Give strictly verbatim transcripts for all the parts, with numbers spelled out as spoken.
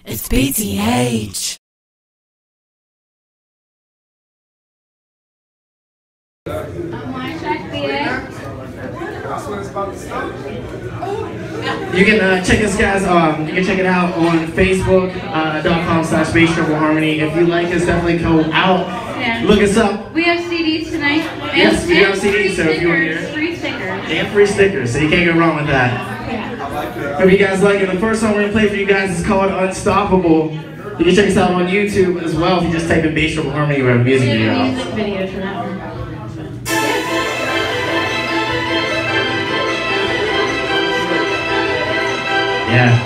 It's B T H. You can uh, check us guys, um, you can check it out on Facebook uh, dot com slash Bass Treble Harmony. If you like us, definitely go out, Yeah. look us up. We have C Ds tonight. And, Yes, we have and C Ds, free so if you want to hear stickers, it. free stickers. And free stickers, so you can't go wrong with that. Yeah. Hope you guys like it. The first song we're going to play for you guys is called Unstoppable. You can check us out on YouTube as well if you just type in Bass Treble Harmony. We have a music We video. have a music video for that one. Yeah.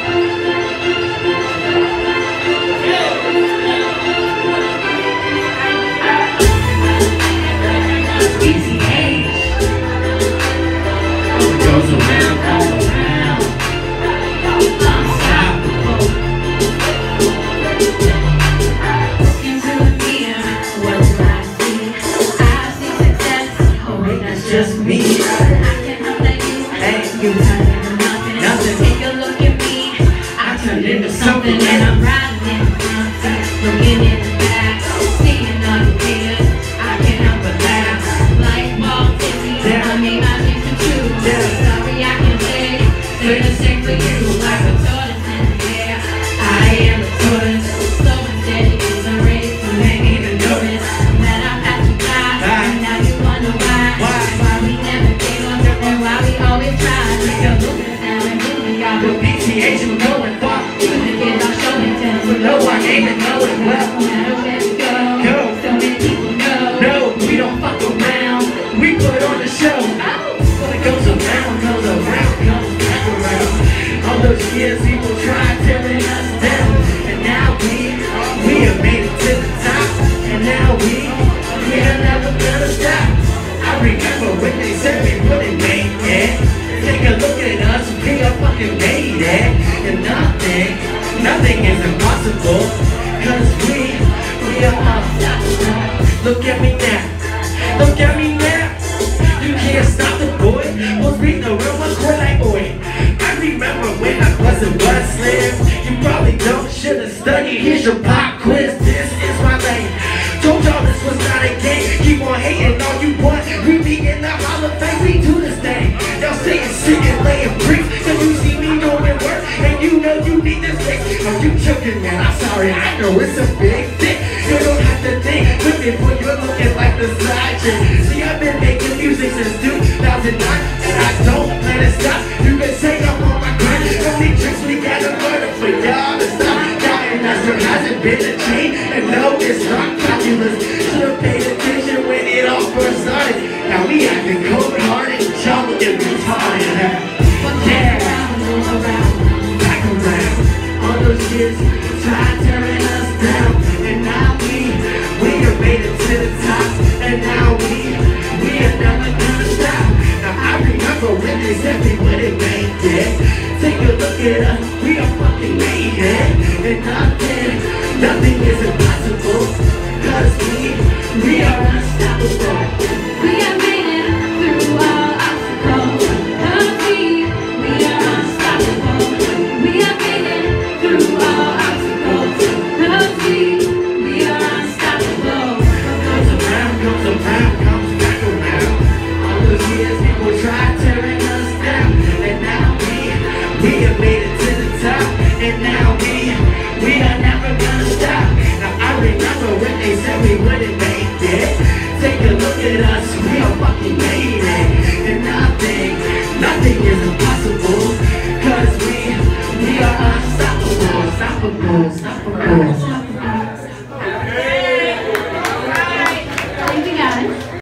B T H. It goes around, goes around. Unstoppable. Into the mirror, what do I see? I see success. Oh wait, that's just me. I can know that you Hey, you turn into nothing. Nothing. Take a look at me. I turned into something, and I'm riding in front, looking in the back, seeing other haters. I can't help but laugh. Light bulb dizzy, I made my dreams come true. Sorry, I can say, say the same for you. Like a tortoise in the air, I am a tortoise. Slow and steady is a race. You ain't even notice that I passed you by, and now you wonder why. Why we never gave up, and why we always tried. Take a look at now and who we are. With B T H, we're going far. Even the kids are showing tell. But no one even know it well. No matter where we go, Go. so many people know. No, we don't fuck around. We put on the show. Well, it goes around, goes around, goes back around. All those years people tried tearing us down, and now we, we have made it to the top, and now we, we are never gonna stop. I remember when they said we wouldn't make it. Take a look at us, we are fucking made it, and nothing, nothing is impossible, cause we, we are unstoppable. Look at me now, look at me now. You can't stop the boy. We'll beat the real one core like boy. I remember when I wasn't was slim. You probably don't, should've studied. Here's your pop quiz. This is my lane. Told y'all this was not a game. Keep on hating all you want. We be in the Hall of Fame. We do this thing. Y'all saying shit and laying bricks. Cause you see me doing work and you know you need this fix. Are you joking, man? I'm sorry. I know it's a big thing. You don't have to think. Look at what you're looking like the side chick. See, I've been making music since two thousand nine, and I don't plan to stop. You can say I'm on my grind. Only tricks we gotta learn for y'all to stop. Dying as there hasn't been a change, and no, it's not populous. Should've paid attention when it all first started. Now we acting cold-hearted, y'all looking retarded. Yeah, back around. All those years tried tearing us down, and now we, we have made it to the top, and now we, we are never gonna stop. Now I remember when they said we wouldn't make it. Take a look at us, we are fucking made it, and nothing, nothing is impossible, cause we, we are unstoppable. We have made it through all obstacles. Cause we, we are unstoppable. We have made it through all obstacles. Cause we, we are unstoppable. Goes around, goes around, comes back around. All those years people tried tearing us down, and now we, we have made it to the top, and now we, we are never gonna stop. Now I remember when they said we wouldn't make it. Take a look at us, we are fucking made it, and nothing, nothing is impossible, cause we, we are unstoppable, unstoppable, unstoppable.